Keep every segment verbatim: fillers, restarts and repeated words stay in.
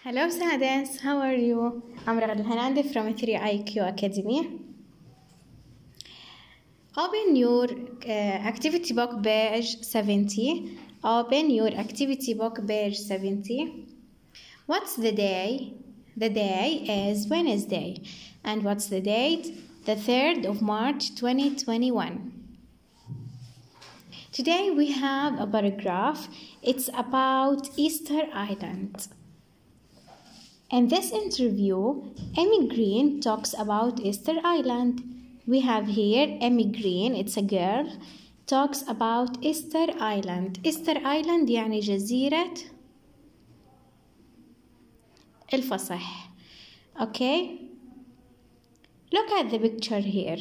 Hello students, how are you? I'm Raghad Alhanandeh from three I Q Academy. Open your uh, activity book page seventy. Open your activity book page seventy. What's the day? The day is Wednesday. And what's the date? The third of March twenty twenty-one. Today we have a paragraph. It's about Easter Island. In this interview, Amy Green talks about Easter Island. We have here Amy Green, it's a girl, talks about Easter Island. Easter Island يعني جزيرة الفصح. Okay? Look at the picture here.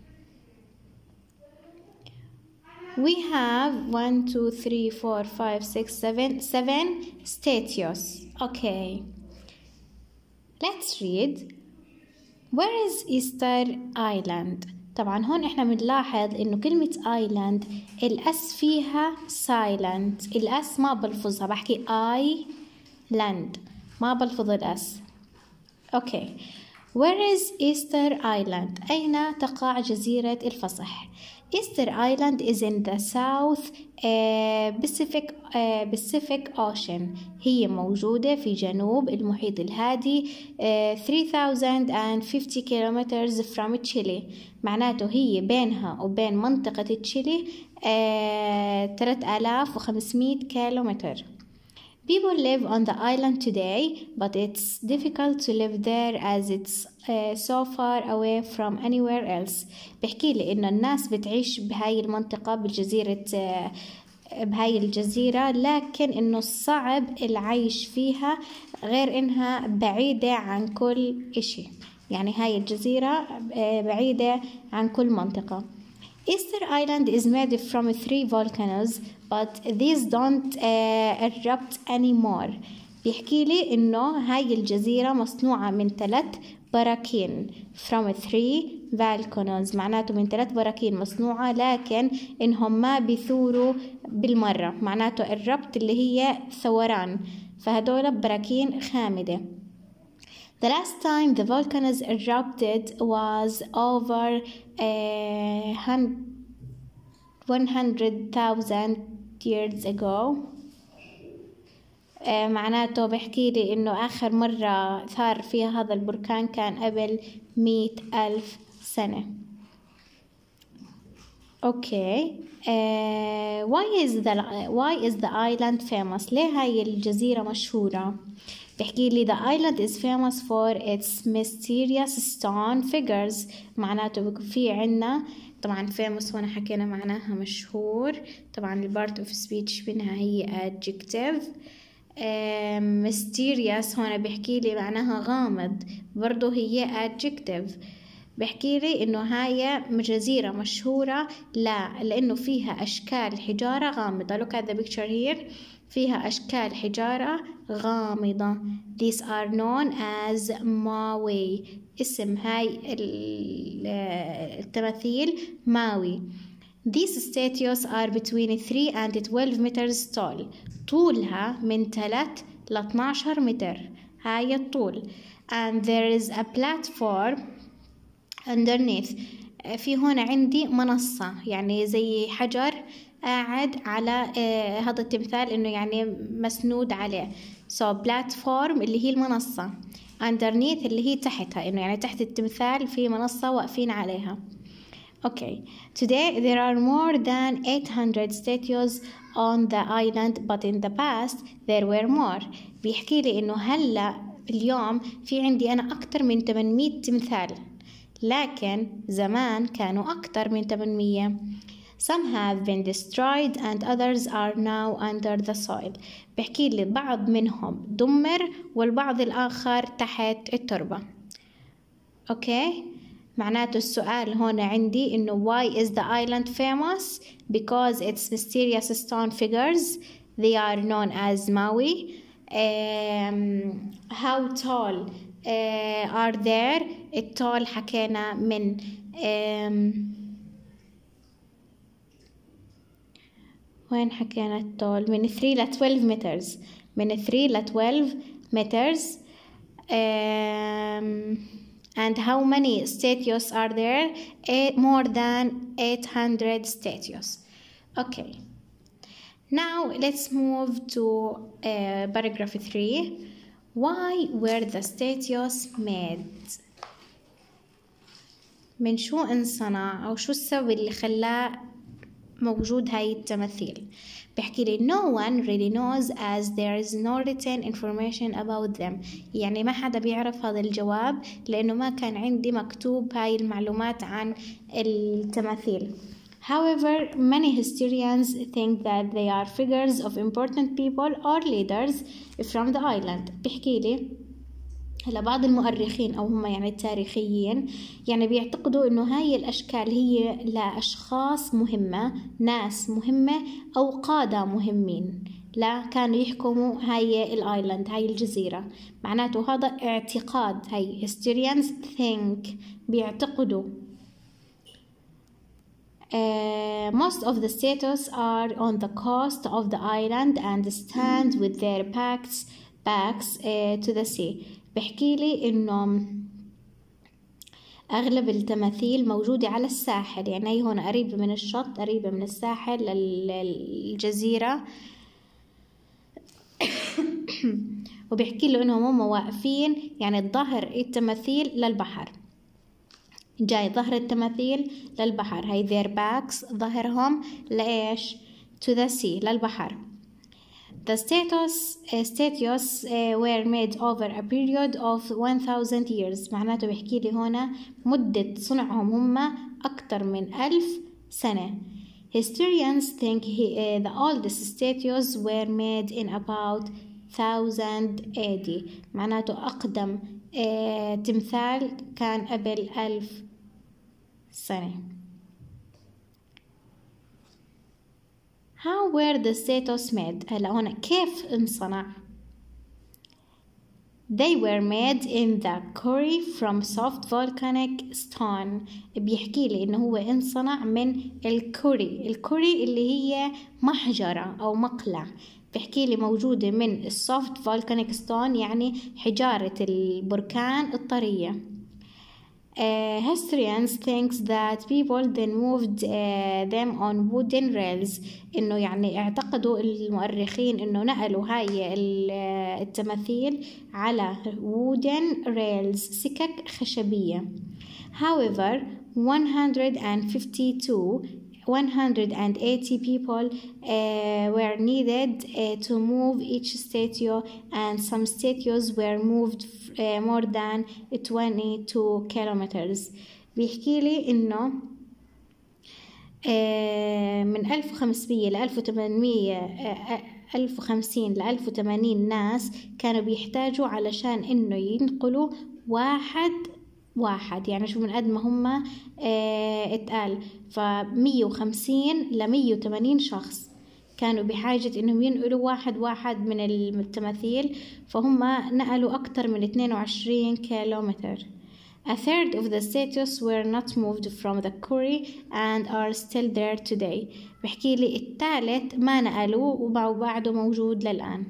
We have one, two, three, four, five, six, seven, seven statues. Okay. Let's read. Where is Easter Island? طبعا هون احنا بنلاحظ انه كلمة Island الاس فيها silent. الاس ما بلفظها، بحكي Island ما بلفظ الاس. Okay. Where is Easter Island? أين تقع جزيرة الفصح؟ Easter Island is in the South uh, Pacific uh, Pacific Ocean. هي موجودة في جنوب المحيط الهادي uh, three thousand fifty kilometers from Chile. معناته هي بينها وبين منطقة تشيلي uh, ثلاثة آلاف وخمسمائة كيلومتر. People live on the island today, but it's difficult to live there as it's uh, so far away from anywhere else. بحكي لي إنه الناس بتعيش بهاي المنطقة بالجزيرة uh, بهاي الجزيرة، لكن إنه صعب العيش فيها غير إنها بعيدة عن كل إشي. يعني هاي الجزيرة uh, بعيدة عن كل منطقة. Easter Island is made from three volcanoes, but these don't uh, erupt anymore. بيحكي لي إنه هاي الجزيرة مصنوعة من ثلاث براكين from three volcanoes. معناته من ثلاث براكين مصنوعة، لكن إنهم ما بيثوروا بالمرة. معناته erupt اللي هي ثوران، فهدول براكين خامدة. The last time the volcanoes erupted was over uh, one hundred thousand years ago. uh, معناته بحكي لي إنه آخر مرة ثار فيها هذا البركان كان قبل مئة ألف سنة. Okay. Uh, why is the why is the island famous? ليه هاي الجزيرة مشهورة؟ بحكي لي the island is famous for its mysterious stone figures. معناته في عنا طبعا famous هنا حكينا معناها مشهور. طبعا ال part of speech منها هي adjective. uh, mysterious هنا بحكي لي معناها غامض، برضو هي adjective. بحكي لي إنه هاي جزيرة مشهورة لا لأنه فيها أشكال حجارة غامضة. look at the picture here. فيها أشكال حجارة غامضة. These are known as ماوي. اسم هاي التماثيل ماوي. These statues are between three and twelve meters tall. طولها من ثلاثة ل اثني عشر متر. هاي الطول. And there is a platform underneath. في هون عندي منصة، يعني زي حجر قاعد على آه هذا التمثال، إنه يعني مسنود عليه. so platform اللي هي المنصة، underneath اللي هي تحتها، إنه يعني تحت التمثال في منصة واقفين عليها. okay. Today there are more than eight hundred statues on the island, but in the past there were more. بيحكي لي إنه هلا اليوم في عندي أنا أكتر من ثمانمائة تمثال، لكن زمان كانوا أكتر من ثمانمائة. Some have been destroyed and others are now under the soil. بحكي لي بعض منهم دمر والبعض الآخر تحت التربة. أوكي؟ معناته السؤال هون عندي إنه why is the island famous? Because its mysterious stone figures. They are known as Maui. Um, how tall uh, are there? الطول حكينا من um, وين حكينا الطول؟ من three ل twelve meters. من three ل twelve meters. Um, and how many statues are there? Eight, more than eight hundred statues. Okay. Now let's move to uh, paragraph three. Why were the statues made? من شو انصنع أو شو السبب اللي خلاه موجود هاي التماثيل؟ بحكي لي no one really knows as there is no written information about them. يعني ما حدا بيعرف هذا الجواب لأنه ما كان عندي مكتوب هاي المعلومات عن التماثيل. However, many historians think that they are figures of important people or leaders from the island. بحكي لي هلا بعض المؤرخين أو هم يعني التاريخيين يعني بيعتقدوا إنه هاي الأشكال هي لأشخاص مهمة، ناس مهمة أو قادة مهمين لا كانوا يحكموا هاي الآيلاند، هاي الجزيرة. معناته هذا اعتقاد، هاي historians think بيعتقدوا. Uh, most of the statues are on the coast of the island and stand with their backs backs uh, to the sea. بحكي لي إنه أغلب التماثيل موجودة على الساحل، يعني هي هون قريبة من الشط، قريبة من الساحل للجزيرة. وبيحكي له إنهم هم واقفين يعني الظهر التماثيل للبحر، جاي ظهر التماثيل للبحر، هاي their backs ظهرهم لإيش؟ to the sea للبحر. The statues, uh, statues uh, were made over a period of one thousand years. معناته بيحكي لي هنا مدة صنعهم هم أكثر من ألف سنة. Historians think he, uh, the oldest statues were made in about thousand A D. معناته أقدم uh, تمثال كان قبل ألف سنة. How were the statues made؟ هلا هنا كيف انصنع؟ They were made in the quarry from soft volcanic stone. بيحكي لي إنه هو انصنع من الكوري، الكوري اللي هي محجرة أو مقلع. بيحكي لي موجودة من السوفت فولكانيك ستون يعني حجارة البركان الطرية. Uh, historians think that people then moved uh, them on wooden rails. إنه يعني اعتقدوا المؤرخين إنه نقلوا هاي التماثيل على wooden rails سكك خشبية. However, one hundred fifty-two one hundred eighty people uh, were needed uh, to move each statue, and some statues were moved uh, more than twenty-two kilometers. بيحكي لي إنه uh, من ألف وخمسمية لألف وثمانمية uh, ألف وخمسين لألف وثمانين ناس كانوا بيحتاجوا علشان إنه ينقلوا واحد واحد، يعني شو من قد ما هم اه اتقال، فمية وخمسين لمية وثمانين شخص كانوا بحاجة إنهم ينقلوا واحد واحد من التماثيل، فهم نقلوا أكتر من اثنين وعشرين كيلومتر. A third of the statues were not moved from the quarry and are still there today. بحكي لي الثالث ما نقلوا وبعده موجود للآن.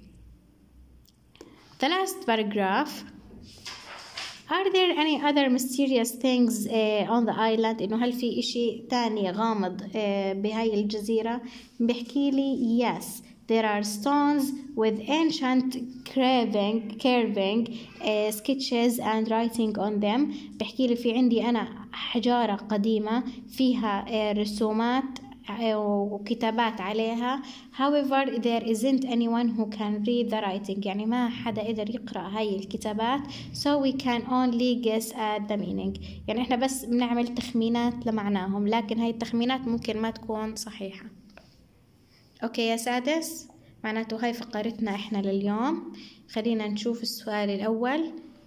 The last paragraph. Are there any other mysterious things uh, on the island؟ إنه هل في إشي تاني غامض uh, بهاي الجزيرة؟ بحكي لي yes, there are stones with ancient carving, carving uh, sketches and writing on them. بحكي لي في عندي أنا حجارة قديمة فيها uh, رسومات وكتابات عليها. However, there isn't anyone who can read the writing. يعني ما حدا قدر يقرأ هاي الكتابات. So we can only guess at the meaning. يعني احنا بس بنعمل تخمينات لمعناهم، لكن هاي التخمينات ممكن ما تكون صحيحة. اوكي يا سادس، معناته هاي فقرتنا احنا لليوم. خلينا نشوف السؤال الأول.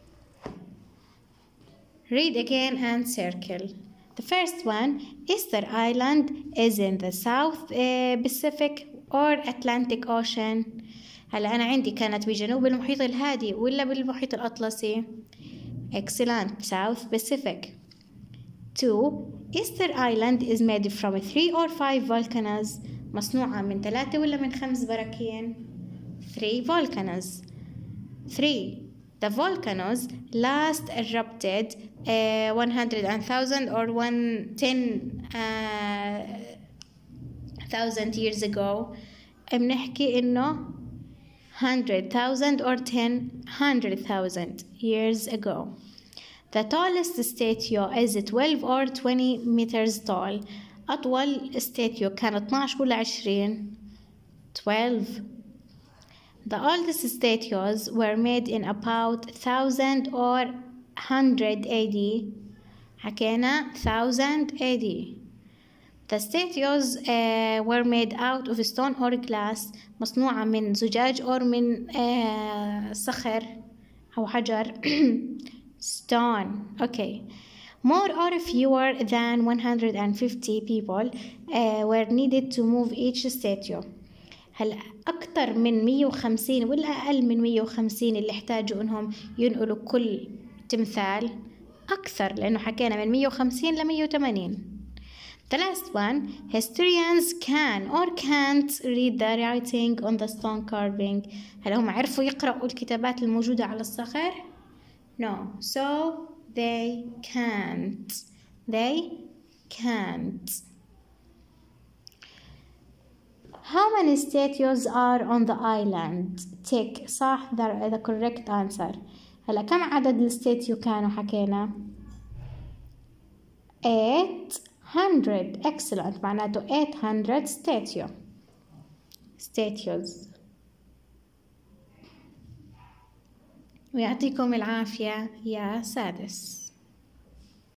Read again and circle. The first one, Easter Island is in the South uh, Pacific or Atlantic Ocean. هلا أنا عندي كانت بجنوب المحيط الهادي ولا بالمحيط الأطلسي؟ Excellent, South Pacific. Two, Easter Island is made from three or five volcanoes. مصنوعة من ثلاثة ولا من خمس براكين؟ Three volcanoes. three. The volcanoes last erupted uh, one hundred thousand or one ten uh, thousand years ago. بنحكي إنه hundred thousand or ten hundred thousand years ago. The tallest statue is twelve or twenty meters tall. أطول statue كان اثناشر ولا عشرين؟ twelve. The oldest statues were made in about one thousand or one hundred A D. حكينا one thousand A D. The statues uh, were made out of stone or glass. مصنوعة من زجاج أو من uh, صخر أو حجر. Stone. Okay. More or fewer than one hundred fifty people uh, were needed to move each statue. هلا أكتر من مية وخمسين ولا أقل من مية وخمسين اللي احتاجوا إنهم ينقلوا كل تمثال؟ أكثر، لأنه حكينا من مية وخمسين ل مية وثمانين. The last one, historians can or can't read the writing on the stone carving. هل هم عرفوا يقرأوا الكتابات الموجودة على الصخر؟ No, so they can't. They can't. How many statues are on the island? Tick. صح. the, the correct answer. هلا كم عدد الستاتيو كانوا حكينا؟ eight hundred. Excellent. معناته eight hundred statue. statues. ويعطيكم العافية يا سادس.